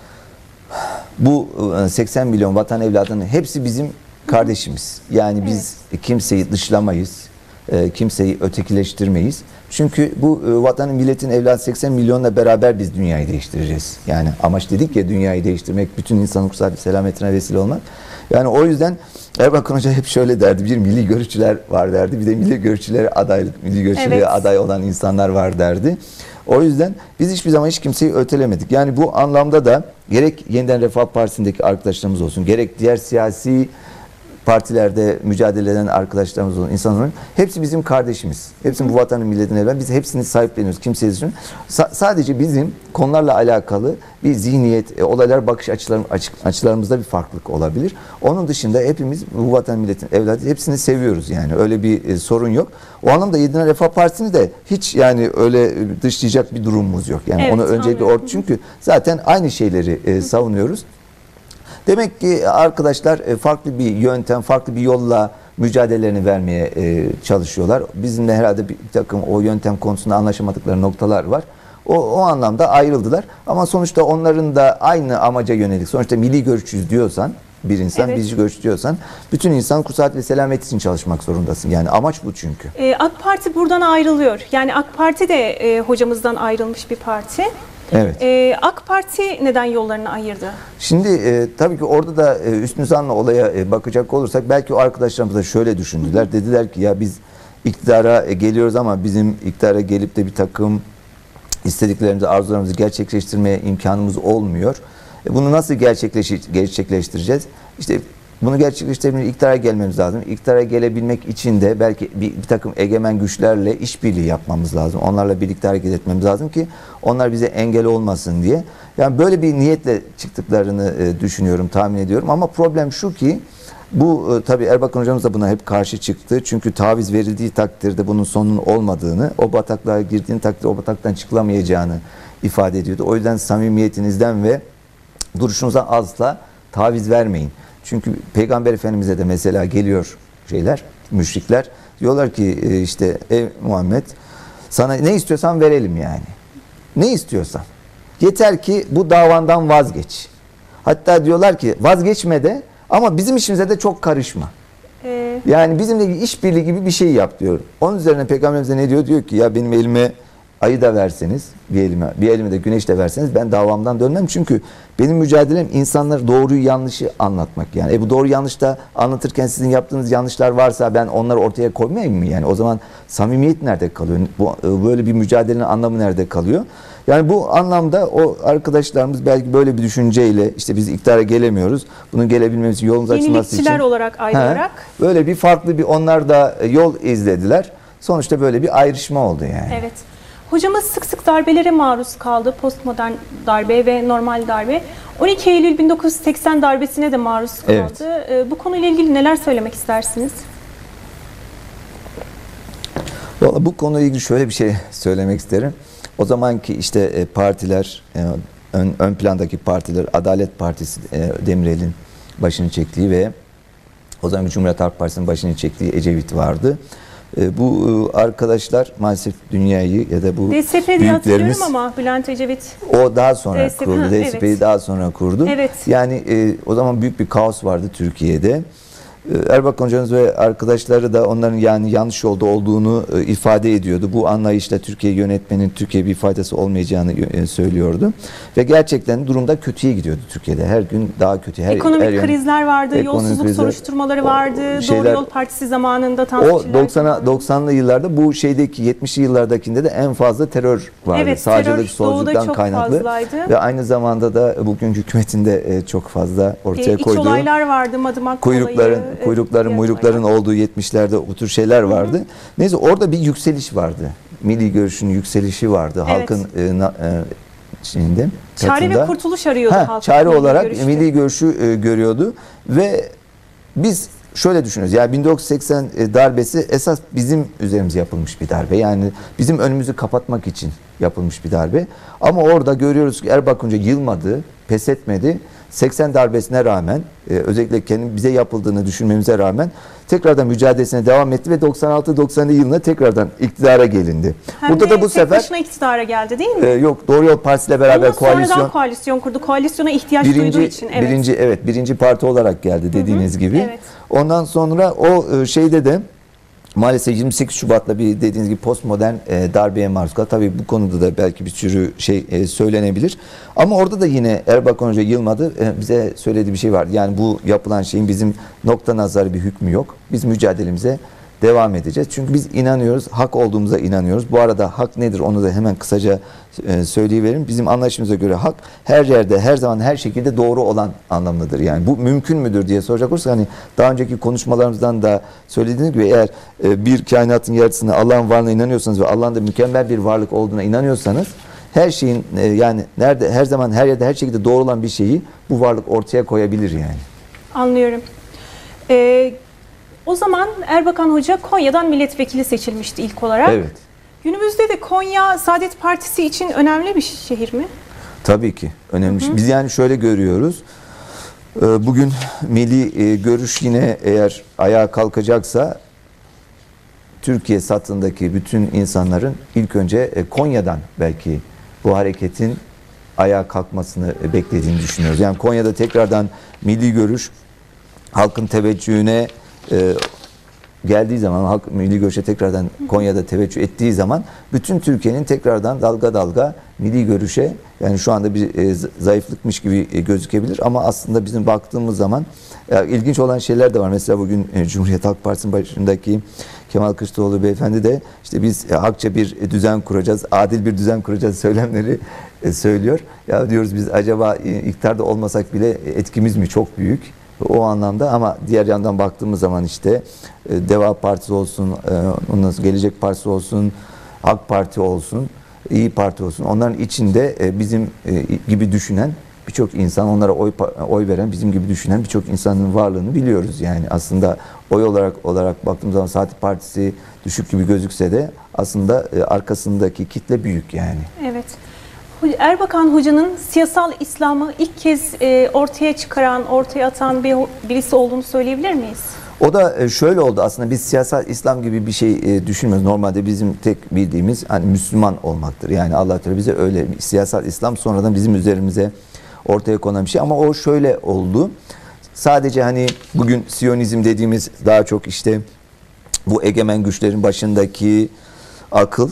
bu seksen milyon vatan evladının hepsi bizim kardeşimiz. Yani biz evet. kimseyi dışlamayız, e, kimseyi ötekileştirmeyiz. Çünkü bu e, vatanın, milletin evladı seksen milyonla beraber biz dünyayı değiştireceğiz. Yani amaç dedik ya dünyayı değiştirmek, bütün insanın kutsal selametine vesile olmak. Yani o yüzden Erbakan Hoca hep şöyle derdi, bir milli görüşçüler var derdi, bir de milli görüşçülere adaylık, milli görüşçülere evet. aday olan insanlar var derdi. O yüzden biz hiçbir zaman hiç kimseyi ötelemedik. Yani bu anlamda da gerek Yeniden Refah Partisi'ndeki arkadaşlarımız olsun, gerek diğer siyasi partilerde mücadele eden arkadaşlarımız olan insanların hepsi bizim kardeşimiz. Hepsi bu vatanın milletin evlen. Biz hepsini sahipleniyoruz. Kimseye düşünün. Sa sadece bizim konularla alakalı bir zihniyet, e, olaylar bakış açılarım, açık, açılarımızda bir farklılık olabilir. Onun dışında hepimiz bu vatan milletin evladı, hepsini seviyoruz yani. Öyle bir e, sorun yok. O anlamda Yedinler Refah Partisi'ni de hiç yani öyle dışlayacak bir durumumuz yok. Yani Evet, onu öncelikle or çünkü zaten aynı şeyleri e, savunuyoruz. Demek ki arkadaşlar e, farklı bir yöntem, farklı bir yolla mücadelelerini vermeye e, çalışıyorlar. Bizimle herhalde bir takım o yöntem konusunda anlaşamadıkları noktalar var. O, o anlamda ayrıldılar. Ama sonuçta onların da aynı amaca yönelik. Sonuçta milli görüşçüyüz diyorsan, bir insan Evet. milli görüş diyorsan, bütün insan kusaat ve selamet için çalışmak zorundasın. Yani amaç bu çünkü. Ee, AK Parti buradan ayrılıyor. Yani AK Parti de e, hocamızdan ayrılmış bir parti. Evet. Ee, AK Parti neden yollarını ayırdı? Şimdi e, tabii ki orada da e, üstün zanla olaya e, bakacak olursak belki o arkadaşlarımız da şöyle düşündüler. Dediler ki ya biz iktidara e, geliyoruz ama bizim iktidara gelip de bir takım istediklerimizi, arzularımızı gerçekleştirmeye imkanımız olmuyor. E, bunu nasıl gerçekleş gerçekleştireceğiz? İşte bunu gerçekleştirmek için iktidara gelmemiz lazım. İktidara gelebilmek için de belki bir, bir takım egemen güçlerle işbirliği yapmamız lazım. Onlarla birlikte hareket etmemiz lazım ki onlar bize engel olmasın diye. Yani böyle bir niyetle çıktıklarını e, düşünüyorum, tahmin ediyorum. Ama problem şu ki bu e, tabii Erbakan hocamız da buna hep karşı çıktı. Çünkü taviz verildiği takdirde bunun sonunun olmadığını, o bataklığa girdiğin takdirde o bataktan çıkılamayacağını ifade ediyordu. O yüzden samimiyetinizden ve duruşunuzdan asla taviz vermeyin. Çünkü Peygamber Efendimiz'e de mesela geliyor şeyler, müşrikler. Diyorlar ki işte ey Muhammed sana ne istiyorsan verelim yani. Ne istiyorsan. Yeter ki bu davandan vazgeç. Hatta diyorlar ki vazgeçme de ama bizim işimize de çok karışma. Ee, Yani bizimle işbirliği gibi bir şey yap diyor. Onun üzerine Peygamberimiz ne diyor? Diyor ki ya benim elime ayı da verseniz, bir elime, bir elime de güneş de verseniz ben davamdan dönmem. Çünkü benim mücadelem insanlara doğruyu yanlışı anlatmak yani. E bu doğru yanlış da anlatırken sizin yaptığınız yanlışlar varsa ben onları ortaya koymayayım mı? Yani o zaman samimiyet nerede kalıyor? Bu, böyle bir mücadelenin anlamı nerede kalıyor? Yani bu anlamda o arkadaşlarımız belki böyle bir düşünceyle işte biz iktidara gelemiyoruz. Bunun gelebilmemiz için yolumuz açılması için. Yenilikçiler olarak ayrılarak. He, böyle bir farklı bir onlar da yol izlediler. Sonuçta böyle bir ayrışma oldu yani. Evet. Hocamız sık sık darbelere maruz kaldı. Postmodern darbe ve normal darbe. on iki Eylül bin dokuz yüz seksen darbesine de maruz kaldı. Evet. Bu konuyla ilgili neler söylemek istersiniz? Vallahi bu konuyla ilgili şöyle bir şey söylemek isterim. O zamanki işte partiler, ön, ön plandaki partiler, Adalet Partisi Demirel'in başını çektiği ve o zaman Cumhuriyet Halk Partisi'nin başını çektiği Ecevit vardı. Bu arkadaşlar maalesef dünyayı ya da bu D S P diye büyüklerimiz ama Bülent Ecevit o daha sonra D S P, kurdu. ha, D S P'yi evet. daha sonra kurdu. Evet. Yani e, o zaman büyük bir kaos vardı Türkiye'de. Erbakan hocamız ve arkadaşları da onların yani yanlış yolda olduğunu e, ifade ediyordu. Bu anlayışla Türkiye yönetmenin Türkiye bir faydası olmayacağını e, söylüyordu. Ve gerçekten durumda kötüye gidiyordu Türkiye'de. Her gün daha kötü. Her, Ekonomik her yön, krizler vardı, ekonomik yolsuzluk krizler, soruşturmaları vardı, şeyler, Doğru Yol Partisi zamanında o doksanlı yıllarda bu şeydeki yetmişli yıllardakinde de en fazla terör vardı. Evet, sağcılık, terör solculuktan çok kaynaklı. fazlaydı. Ve aynı zamanda da bugün hükümetinde e, çok fazla ortaya e, iç koyduğu olaylar vardı, Madımak kuyrukların, olayı, kuyrukların, muyrukların olduğu yetmişlerde bu tür şeyler vardı. Hı hı. Neyse orada bir yükseliş vardı. Milli görüşün yükselişi vardı. Evet. Halkın e, na, e, şeyinde, çare katında. ve kurtuluş arıyordu ha, halk. Çare olarak görüşte. milli görüşü e, görüyordu ve biz şöyle düşünüyoruz. Yani bin dokuz yüz seksen darbesi esas bizim üzerimize yapılmış bir darbe. Yani bizim önümüzü kapatmak için yapılmış bir darbe. Ama orada görüyoruz ki Erbakan Hoca yılmadı, pes etmedi. seksen darbesine rağmen e, özellikle kendi bize yapıldığını düşünmemize rağmen tekrardan mücadelesine devam etti ve doksan altı doksanlı yılında tekrardan iktidara gelindi. Hem Burada de da bu tek sefer başına iktidara geldi değil mi? E, yok Doğru Yol Partisi ile beraber Ondan koalisyon. Sonradan koalisyon kurdu. Koalisyona ihtiyaç birinci, duyduğu için. Evet. Birinci evet birinci parti olarak geldi dediğiniz hı hı, gibi. Evet. Ondan sonra o şeyde de maalesef yirmi sekiz Şubat'la bir dediğiniz gibi postmodern e, darbeye maruz kaldı. Tabii bu konuda da belki bir sürü şey e, söylenebilir. Ama orada da yine Erbakan Hoca yılmadı. E, bize söylediği bir şey vardı. Yani bu yapılan şeyin bizim nokta nazarı bir hükmü yok. Biz mücadelemize devam edeceğiz. Çünkü biz inanıyoruz, hak olduğumuza inanıyoruz. Bu arada hak nedir onu da hemen kısaca e, söyleyiverim. Bizim anlayışımıza göre hak her yerde, her zaman, her şekilde doğru olan anlamındadır. Yani bu mümkün müdür diye soracak olursak, hani daha önceki konuşmalarımızdan da söylediğiniz gibi, eğer e, bir kainatın yaratıcısına, Allah'ın varlığına inanıyorsanız ve Allah'ın da mükemmel bir varlık olduğuna inanıyorsanız, her şeyin e, yani nerede, her zaman, her yerde, her şekilde doğru olan bir şeyi bu varlık ortaya koyabilir yani. Anlıyorum. Ee, o zaman Erbakan Hoca Konya'dan milletvekili seçilmişti ilk olarak. Evet. Günümüzde de Konya Saadet Partisi için önemli bir şehir mi? Tabii ki önemli. Hı hı. Biz yani şöyle görüyoruz. E, bugün milli e, görüş yine eğer ayağa kalkacaksa, Türkiye satındaki bütün insanların ilk önce e, Konya'dan belki bu hareketin ayağa kalkmasını e, beklediğini düşünüyoruz. Yani Konya'da tekrardan milli görüş halkın teveccühüne e, geldiği zaman, halk milli görüşe tekrardan Konya'da teveccüh ettiği zaman, bütün Türkiye'nin tekrardan dalga dalga milli görüşe, yani şu anda bir e, zayıflıkmış gibi e, gözükebilir ama aslında bizim baktığımız zaman e, ilginç olan şeyler de var. Mesela bugün e, Cumhuriyet Halk Partisi'nin başındaki Kemal Kılıçdaroğlu beyefendi de işte biz e, hakça bir e, düzen kuracağız, adil bir düzen kuracağız söylemleri e, söylüyor. Ya diyoruz biz acaba e, iktidarda olmasak bile etkimiz mi çok büyük? O anlamda, ama diğer yandan baktığımız zaman işte e, Deva Partisi olsun, e, ondan sonra Gelecek Partisi olsun, AK Parti olsun, İyi Parti olsun, onların içinde e, bizim e, gibi düşünen birçok insan, onlara oy oy veren bizim gibi düşünen birçok insanın varlığını biliyoruz. Yani aslında oy olarak olarak baktığımız zaman Saadet Partisi düşük gibi gözükse de aslında e, arkasındaki kitle büyük yani. Evet. Erbakan Hoca'nın siyasal İslam'ı ilk kez e, ortaya çıkaran, ortaya atan bir, birisi olduğunu söyleyebilir miyiz? O da şöyle oldu aslında, biz siyasal İslam gibi bir şey düşünmüyoruz. Normalde bizim tek bildiğimiz hani Müslüman olmaktır. Yani Allah Teala bize öyle, siyasal İslam sonradan bizim üzerimize ortaya konan bir şey. Ama o şöyle oldu. Sadece hani bugün Siyonizm dediğimiz daha çok işte bu egemen güçlerin başındaki akıl,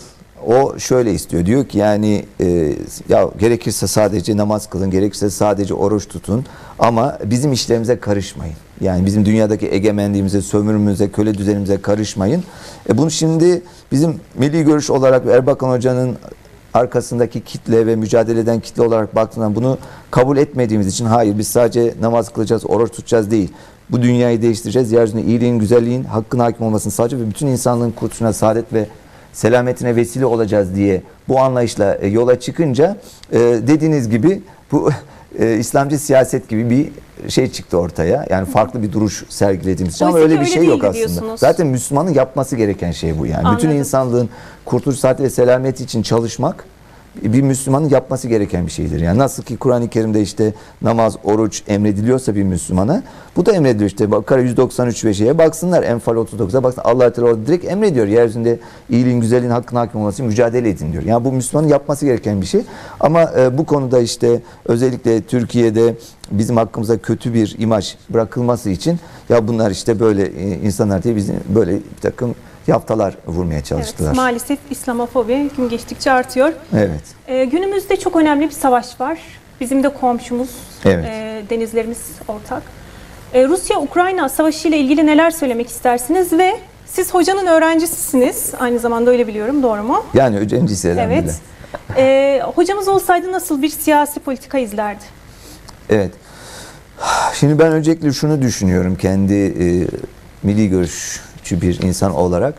o şöyle istiyor. Diyor ki yani e, ya gerekirse sadece namaz kılın, gerekirse sadece oruç tutun ama bizim işlerimize karışmayın. Yani bizim dünyadaki egemenliğimize, sömürümüze, köle düzenimize karışmayın. E bunu şimdi bizim milli görüş olarak Erbakan Hoca'nın arkasındaki kitle ve mücadele eden kitle olarak baktığında bunu kabul etmediğimiz için, hayır biz sadece namaz kılacağız, oruç tutacağız değil. Bu dünyayı değiştireceğiz. Yeryüzünde iyiliğin, güzelliğin, hakkın hakim olmasını sağlayacağız ve bütün insanlığın kurtuluşuna, saadet ve selametine vesile olacağız diye bu anlayışla e, yola çıkınca e, dediğiniz gibi bu e, İslamcı siyaset gibi bir şey çıktı ortaya. Yani farklı bir duruş sergilediğimiz için, ama öyle bir öyle şey yok aslında. diyorsunuz. Zaten Müslümanın yapması gereken şey bu yani. Anladım. Bütün insanlığın kurtuluş, saadet ve selameti için çalışmak bir Müslümanın yapması gereken bir şeydir. Yani nasıl ki Kur'an-ı Kerim'de işte namaz, oruç emrediliyorsa bir Müslümana, bu da emrediliyor. İşte Bakara yüz doksan üç ve şeye baksınlar, Enfal otuz dokuza baksınlar. Allah Teala orada direkt emrediyor. Yeryüzünde iyiliğin, güzelliğin, hakkın hakim olması için mücadele edin diyor. Yani bu Müslümanın yapması gereken bir şey. Ama e, bu konuda işte özellikle Türkiye'de bizim hakkımıza kötü bir imaj bırakılması için, ya bunlar işte böyle e, insanlar diye bizim böyle bir takım yaftalar vurmaya çalıştılar. Evet, maalesef İslamofobi gün geçtikçe artıyor. Evet. Ee, günümüzde çok önemli bir savaş var. Bizim de komşumuz, Evet. e, denizlerimiz ortak. E, Rusya-Ukrayna savaşı ile ilgili neler söylemek istersiniz ve siz hocanın öğrencisisiniz. Aynı zamanda öyle biliyorum, doğru mu? Yani öğrencisi elhamdülillah. Evet. E, hocamız olsaydı nasıl bir siyasi politika izlerdi? Evet. Şimdi ben öncelikle şunu düşünüyorum kendi e, milli görüşçü bir insan olarak.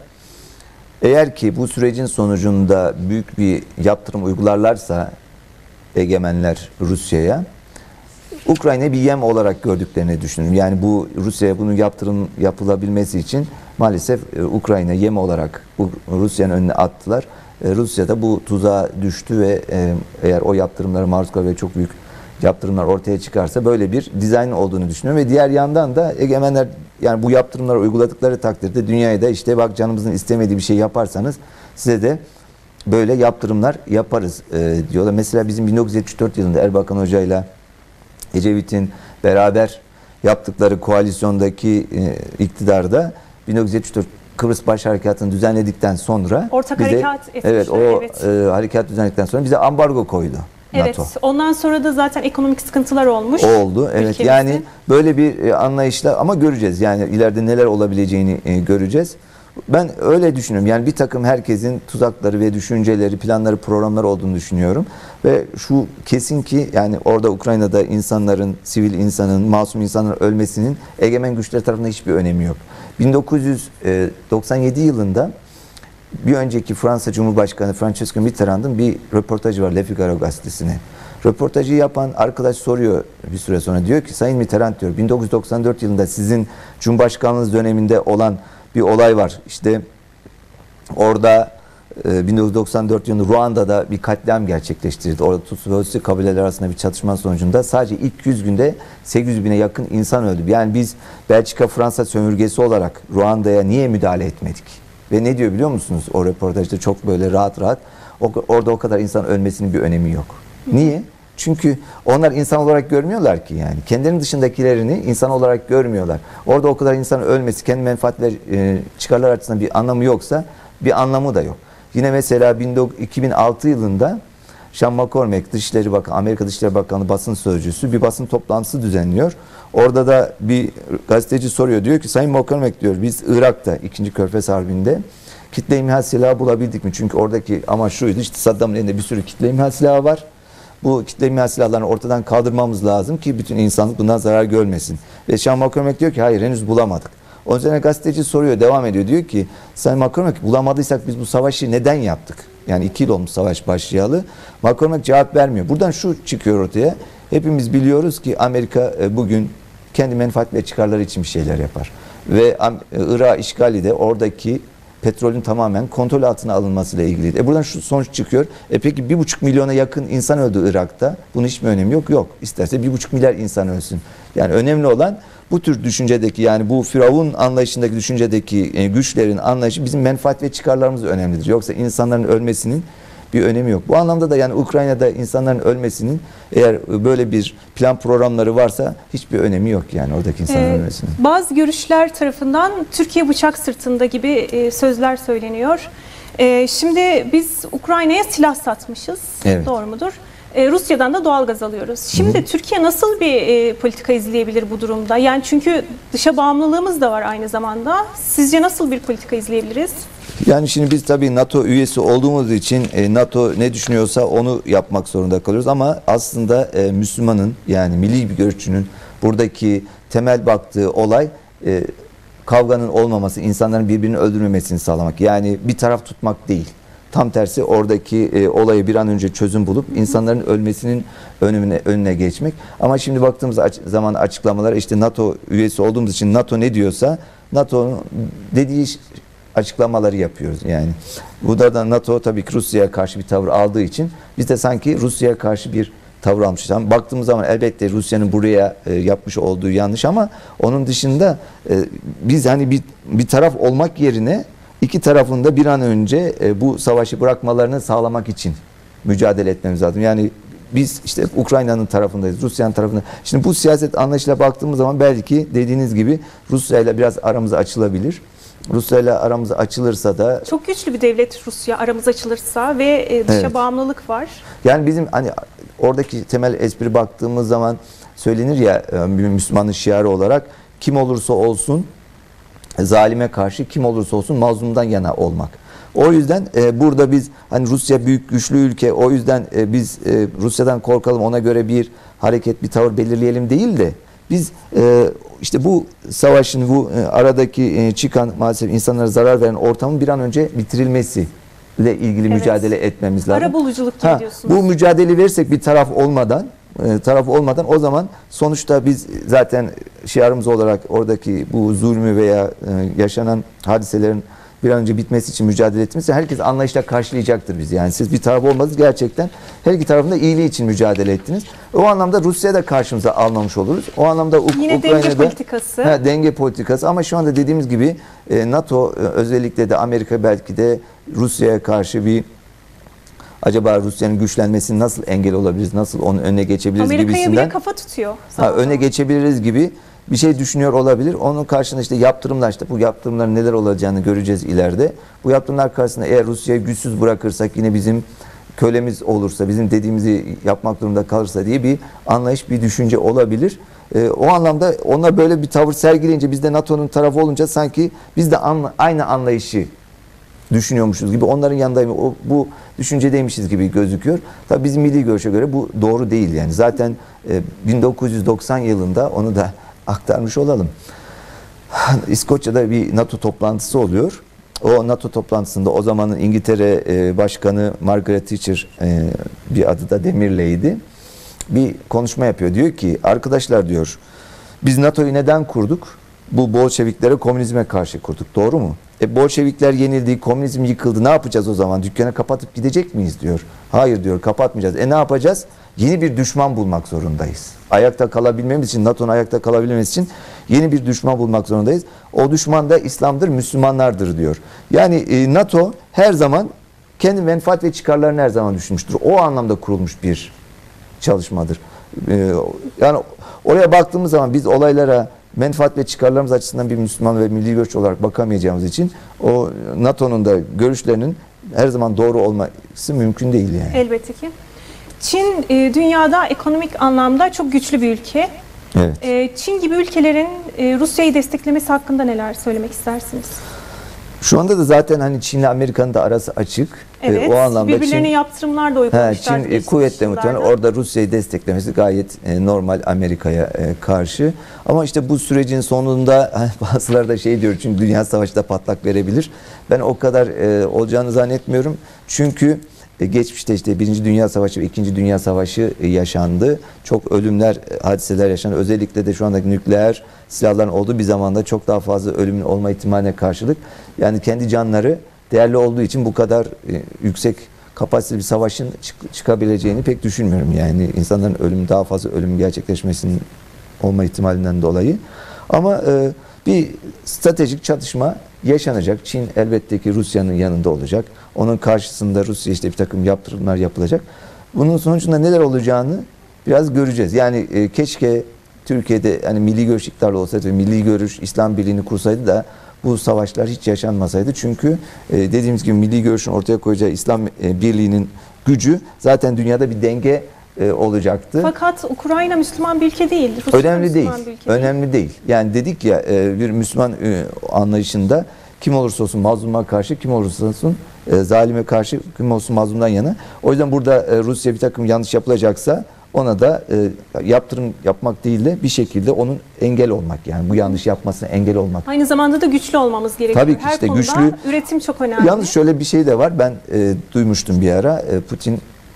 Eğer ki bu sürecin sonucunda büyük bir yaptırım uygularlarsa egemenler Rusya'ya, Ukrayna'yı bir yem olarak gördüklerini düşünüyorum. Yani bu Rusya'ya bunun yaptırım yapılabilmesi için maalesef e, Ukrayna yem olarak Rusya'nın önüne attılar. E, Rusya da bu tuzağa düştü ve e, eğer o yaptırımlara maruz kalır ve çok büyük yaptırımlar ortaya çıkarsa böyle bir dizayn olduğunu düşünüyorum. Ve diğer yandan da egemenler yani bu yaptırımları uyguladıkları takdirde dünyaya da işte bak canımızın istemediği bir şey yaparsanız size de böyle yaptırımlar yaparız e, diyorlar. Mesela bizim bin dokuz yüz yetmiş dört yılında Erbakan Hoca ile Ecevit'in beraber yaptıkları koalisyondaki e, iktidarda bin dokuz yüz yetmiş dört Kıbrıs Barış Harekatı'nı düzenledikten sonra ortak bize, harekat etmişler. evet o evet. E, harekat düzenledikten sonra bize ambargo koydu. Evet. NATO. Ondan sonra da zaten ekonomik sıkıntılar olmuş. Oldu. Evet. ülkemizde. Yani böyle bir e, anlayışla, ama göreceğiz. Yani ileride neler olabileceğini e, göreceğiz. Ben öyle düşünüyorum. Yani bir takım herkesin tuzakları ve düşünceleri, planları, programları olduğunu düşünüyorum. Ve şu kesin ki yani orada Ukrayna'da insanların, sivil insanın, masum insanların ölmesinin egemen güçler tarafından hiçbir önemi yok. bin dokuz yüz doksan yedi yılında bir önceki Fransa Cumhurbaşkanı François Mitterrand'ın bir röportajı var Le Figaro gazetesine. Röportajı yapan arkadaş soruyor bir süre sonra, diyor ki Sayın Mitterrand diyor bin dokuz yüz doksan dört yılında sizin Cumhurbaşkanlığınız döneminde olan bir olay var. İşte orada e, bin dokuz yüz doksan dört yılında Ruanda'da bir katliam gerçekleştirildi. Orada Tutsi ve Hutu kabileler arasında bir çatışma sonucunda sadece ilk yüz günde sekiz yüz bine yakın insan öldü. Yani biz Belçika Fransa sömürgesi olarak Ruanda'ya niye müdahale etmedik? Ve ne diyor biliyor musunuz o röportajda, çok böyle rahat rahat, o, orada o kadar insan ölmesinin bir önemi yok. Niye? Çünkü onlar insan olarak görmüyorlar ki yani. Kendilerinin dışındakilerini insan olarak görmüyorlar. Orada o kadar insan ölmesi, kendi menfaatler, e, çıkarlar açısından bir anlamı yoksa bir anlamı da yok. Yine mesela iki bin altı yılında Sean McCormack, Dışişleri Bakanı, Amerika Dışişleri Bakanı basın sözcüsü bir basın toplantısı düzenliyor. Orada da bir gazeteci soruyor. Diyor ki Sayın McCormack diyor, biz Irak'ta ikinci Körfez Harbi'nde kitle imha silahı bulabildik mi? Çünkü oradaki amaç şuydu, işte Saddam'ın elinde bir sürü kitle imha silahı var. Bu kitle imha silahlarını ortadan kaldırmamız lazım ki bütün insanlık bundan zarar görmesin. Ve Sean McCormack diyor ki hayır, henüz bulamadık. Onun üzerine gazeteci soruyor, devam ediyor. Diyor ki Sayın McCormack, bulamadıysak biz bu savaşı neden yaptık? Yani iki yıl olmuş savaş başlayalı. McCormack cevap vermiyor. Buradan şu çıkıyor ortaya. Hepimiz biliyoruz ki Amerika bugün kendi menfaat ve çıkarları için bir şeyler yapar. Ve Irak işgali de oradaki petrolün tamamen kontrol altına alınmasıyla ilgiliydi. E buradan şu sonuç çıkıyor. E peki bir buçuk milyona yakın insan öldü Irak'ta. Bunun hiçbir önemi yok. Yok. İsterse bir buçuk milyar insan ölsün. Yani önemli olan bu tür düşüncedeki, yani bu Firavun anlayışındaki düşüncedeki e, güçlerin anlayışı bizim menfaat ve çıkarlarımız önemlidir. Yoksa insanların ölmesinin bir önemi yok. Bu anlamda da yani Ukrayna'da insanların ölmesinin, eğer böyle bir plan programları varsa hiçbir önemi yok yani oradaki insanların ee, ölmesinin. Bazı görüşler tarafından Türkiye bıçak sırtında gibi e, sözler söyleniyor. E, şimdi biz Ukrayna'ya silah satmışız. Evet. Doğru mudur? E, Rusya'dan da doğalgaz alıyoruz. Şimdi Hı-hı. Türkiye nasıl bir e, politika izleyebilir bu durumda? Yani çünkü dışa bağımlılığımız da var aynı zamanda. Sizce nasıl bir politika izleyebiliriz? Yani şimdi biz tabii NATO üyesi olduğumuz için e, NATO ne düşünüyorsa onu yapmak zorunda kalıyoruz. Ama aslında e, Müslümanın, yani milli bir görüşçünün buradaki temel baktığı olay e, kavganın olmaması, insanların birbirini öldürmemesini sağlamak. Yani bir taraf tutmak değil. Tam tersi oradaki e, olayı bir an önce çözüm bulup insanların ölmesinin önüne, önüne geçmek. Ama şimdi baktığımız aç, zaman açıklamalar, işte NATO üyesi olduğumuz için NATO ne diyorsa NATO'nun dediği açıklamaları yapıyoruz yani. Burada da NATO tabii ki Rusya'ya karşı bir tavır aldığı için biz de sanki Rusya'ya karşı bir tavır almışız. Ama baktığımız zaman elbette Rusya'nın buraya e, yapmış olduğu yanlış, ama onun dışında e, biz hani bir, bir taraf olmak yerine iki tarafın da bir an önce e, bu savaşı bırakmalarını sağlamak için mücadele etmemiz lazım. Yani biz işte Ukrayna'nın tarafındayız, Rusya'nın tarafında. Şimdi bu siyaset anlayışıyla baktığımız zaman belki dediğiniz gibi Rusya ile biraz aramız açılabilir. Rusya ile aramız açılırsa da... Çok güçlü bir devlet Rusya, aramız açılırsa ve dışa evet. bağımlılık var. Yani bizim hani oradaki temel espri baktığımız zaman söylenir ya, bir Müslümanın şiarı olarak, kim olursa olsun zalime karşı, kim olursa olsun mazlumdan yana olmak. O yüzden e, burada biz hani Rusya büyük güçlü ülke, o yüzden e, biz e, Rusya'dan korkalım, ona göre bir hareket, bir tavır belirleyelim değil de biz e, işte bu savaşın, bu e, aradaki e, çıkan maalesef insanlara zarar veren ortamın bir an önce bitirilmesi ile ilgili evet. mücadele etmemiz lazım. Arabuluculuk ha, diyorsunuz. Bu mücadele verirsek bir taraf olmadan e, taraf olmadan o zaman sonuçta biz zaten şiarımız olarak oradaki bu zulmü veya e, yaşanan hadiselerin bir an önce bitmesi için mücadele etmesi, herkes anlayışla karşılayacaktır bizi. Yani siz bir taraf olmadınız, gerçekten her iki tarafın da iyiliği için mücadele ettiniz. O anlamda Rusya'ya da karşımıza almamış oluruz. O anlamda Yine Ukrayna'da denge politikası. He, denge politikası, ama şu anda dediğimiz gibi e, NATO e, özellikle de Amerika belki de Rusya'ya karşı bir, acaba Rusya'nın güçlenmesini nasıl engel olabiliriz, nasıl onun önüne geçebiliriz Amerika'ya gibisinden. Amerika'ya bile kafa tutuyor. Ha, öne geçebiliriz gibi bir şey düşünüyor olabilir. Onun karşısında işte yaptırımlar, işte bu yaptırımların neler olacağını göreceğiz ileride. Bu yaptırımlar karşısında eğer Rusya'yı güçsüz bırakırsak, yine bizim kölemiz olursa, bizim dediğimizi yapmak durumunda kalırsa diye bir anlayış, bir düşünce olabilir. E, o anlamda onlar böyle bir tavır sergileyince, biz de NATO'nun tarafı olunca sanki biz de anla, aynı anlayışı düşünüyormuşuz gibi, onların yanındayım, o, bu düşüncedeymişiz gibi gözüküyor. Tabii bizim milli görüşe göre bu doğru değil yani. Zaten e, bin dokuz yüz doksan yılında onu da aktarmış olalım. İskoçya'da bir NATO toplantısı oluyor. O NATO toplantısında o zamanın İngiltere e, Başkanı Margaret Thatcher, e, bir adı da Demirley'di, bir konuşma yapıyor. Diyor ki, arkadaşlar diyor, biz NATO'yu neden kurduk? Bu Bolşeviklere, komünizme karşı kurduk. Doğru mu? E Bolşevikler yenildi, komünizm yıkıldı. Ne yapacağız o zaman? Dükkanı kapatıp gidecek miyiz diyor. Hayır diyor, kapatmayacağız. E ne yapacağız? Yeni bir düşman bulmak zorundayız. Ayakta kalabilmemiz için, NATO'nun ayakta kalabilmemiz için yeni bir düşman bulmak zorundayız. O düşman da İslam'dır, Müslümanlardır diyor. Yani e, NATO her zaman kendi menfaat ve çıkarlarını her zaman düşünmüştür. O anlamda kurulmuş bir çalışmadır. E, yani oraya baktığımız zaman biz olaylara menfaat ve çıkarlarımız açısından bir Müslüman ve milli görüş olarak bakamayacağımız için o NATO'nun da görüşlerinin her zaman doğru olması mümkün değil yani. Elbette ki. Çin e, dünyada ekonomik anlamda çok güçlü bir ülke. Evet. E, Çin gibi ülkelerin e, Rusya'yı desteklemesi hakkında neler söylemek istersiniz? Şu anda da zaten hani Çin'le Amerika'nın da arası açık. Evet. E, o anlamda birbirlerine Çin, yaptırımlar da he, uygulamışlar. Çin e, kuvvetle muhtemelen orada Rusya'yı desteklemesi gayet e, normal Amerika'ya e, karşı. Ama işte bu sürecin sonunda hani bazıları da şey diyor, çünkü dünya savaşı da patlak verebilir. Ben o kadar e, olacağını zannetmiyorum. Çünkü e, geçmişte işte Birinci Dünya Savaşı ve İkinci Dünya Savaşı e, yaşandı. Çok ölümler, e, hadiseler yaşandı. Özellikle de şu andaki nükleer silahların olduğu bir zamanda çok daha fazla ölümün olma ihtimaline karşılık, yani kendi canları değerli olduğu için bu kadar e, yüksek kapasiteli bir savaşın çık çıkabileceğini pek düşünmüyorum. Yani insanların ölüm, daha fazla ölüm gerçekleşmesinin olma ihtimalinden dolayı. Ama e, bir stratejik çatışma yaşanacak. Çin elbette ki Rusya'nın yanında olacak. Onun karşısında Rusya işte bir takım yaptırımlar yapılacak. Bunun sonucunda neler olacağını biraz göreceğiz. Yani e, keşke Türkiye'de hani milli görüş iktidarlı olsaydı ve milli görüş İslam Birliği'ni kursaydı da bu savaşlar hiç yaşanmasaydı. Çünkü e, dediğimiz gibi milli görüşün ortaya koyacağı İslam e, Birliği'nin gücü zaten dünyada bir denge e, olacaktı. Fakat Ukrayna Müslüman bir ülke değil. Rusya Önemli değil. Müslüman bir ülke Önemli değil. Yani dedik ya e, bir Müslüman e, anlayışında kim olursa olsun mazluma karşı, kim olursa olsun e, zalime karşı, kim olsun mazlumdan yana. O yüzden burada e, Rusya bir takım yanlış yapılacaksa ona da e, yaptırım yapmak değil de bir şekilde onun engel olmak, yani bu yanlış yapmasına engel olmak. Aynı zamanda da güçlü olmamız gerekiyor. Tabii ki Her işte konuda güçlü. üretim çok önemli. Yalnız şöyle bir şey de var. Ben e, duymuştum bir ara. E, Putin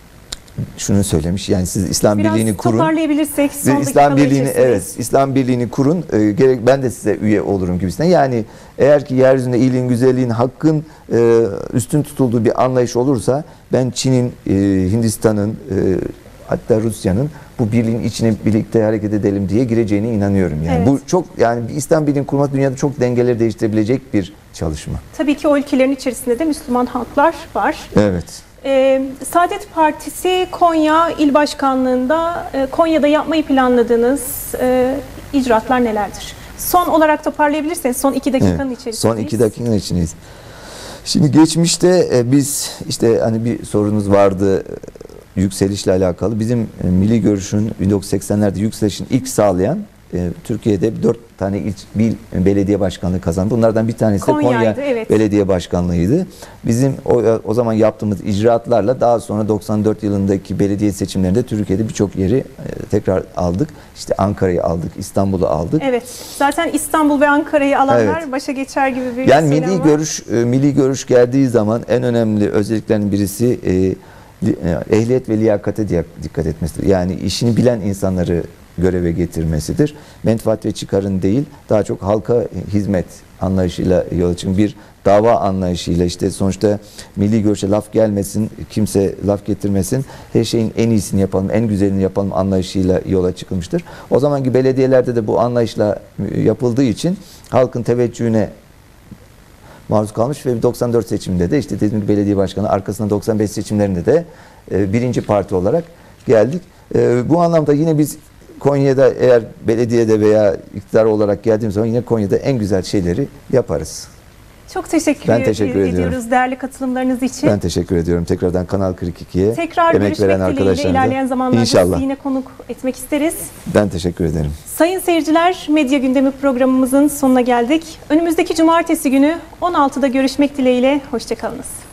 şunu söylemiş. Yani siz İslam Biraz Birliği'ni kurun. toparlayabilirsek son İslam dakikalar Birliği'ni içerisinde. evet, İslam Birliği'ni kurun. E, gerek ben de size üye olurum gibisinden. Yani eğer ki yeryüzünde iyiliğin, güzelliğin, hakkın e, üstün tutulduğu bir anlayış olursa, ben Çin'in, e, Hindistan'ın, e, hatta Rusya'nın bu birliğin içine birlikte hareket edelim diye gireceğine inanıyorum. Yani Evet. bu çok, yani bir İslam Birliği'ni kurmak dünyada çok dengeleri değiştirebilecek bir çalışma. Tabii ki o ülkelerin içerisinde de Müslüman halklar var. Evet. Ee, Saadet Partisi Konya İl Başkanlığı'nda e, Konya'da yapmayı planladığınız e, icraatlar nelerdir? Son olarak toparlayabilirseniz son iki dakikanın Evet. içerisindeyiz. Son iki dakikanın içindeyiz. Şimdi geçmişte e, biz işte hani bir sorunuz vardı e, yükselişle alakalı. Bizim e, milli görüşün bin dokuz yüz seksenlerde yükselişin ilk sağlayan e, Türkiye'de dört tane il, bir belediye başkanlığı kazandı. Bunlardan bir tanesi de Konya'ydı, Konya evet. Belediye Başkanlığı'ydı. Bizim o, o zaman yaptığımız icraatlarla daha sonra doksan dört yılındaki belediye seçimlerinde Türkiye'de birçok yeri e, tekrar aldık. İşte Ankara'yı aldık, İstanbul'u aldık. Evet. Zaten İstanbul ve Ankara'yı alanlar Evet. başa geçer gibi bir Yani söylem milli var. görüş e, milli görüş geldiği zaman en önemli özelliklerinin birisi e, li- e, ehliyet ve liyakate diye dikkat etmesidir. Yani işini bilen insanları göreve getirmesidir. Menfaat ve çıkarın değil, daha çok halka hizmet anlayışıyla yola çıkın. Bir dava anlayışıyla, işte sonuçta milli görüşe laf gelmesin, kimse laf getirmesin, her şeyin en iyisini yapalım, en güzelini yapalım anlayışıyla yola çıkılmıştır. O zamanki belediyelerde de bu anlayışla yapıldığı için halkın teveccühüne maruz kalmış ve doksan dört seçiminde de işte dediğim gibi belediye başkanı, arkasında doksan beş seçimlerinde de e, birinci parti olarak geldik. E, bu anlamda yine biz Konya'da eğer belediyede veya iktidar olarak geldiğimiz zaman yine Konya'da en güzel şeyleri yaparız. Çok teşekkür, Ben teşekkür ediyoruz ediyorum. değerli katılımlarınız için. Ben teşekkür ediyorum. Tekrardan Kanal kırk iki'ye Tekrar emek görüşmek veren dileğiyle arkadaşlarımıza. ilerleyen zamanlarda İnşallah. sizi yine konuk etmek isteriz. Ben teşekkür ederim. Sayın seyirciler, Medya Gündemi programımızın sonuna geldik. Önümüzdeki cumartesi günü on altıda görüşmek dileğiyle. Hoşça kalınız.